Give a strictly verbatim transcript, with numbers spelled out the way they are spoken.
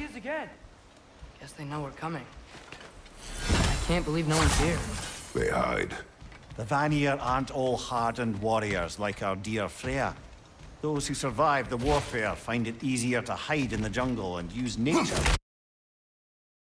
is again. Guess they know we're coming. I can't believe no one's here. They hide. The Vanir aren't all hardened warriors like our dear Freya. Those who survive the warfare find it easier to hide in the jungle and use nature